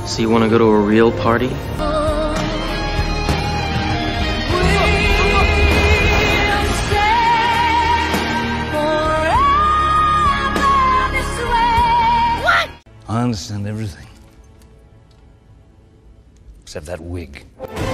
So you want to go to a real party? I understand everything. Except that wig.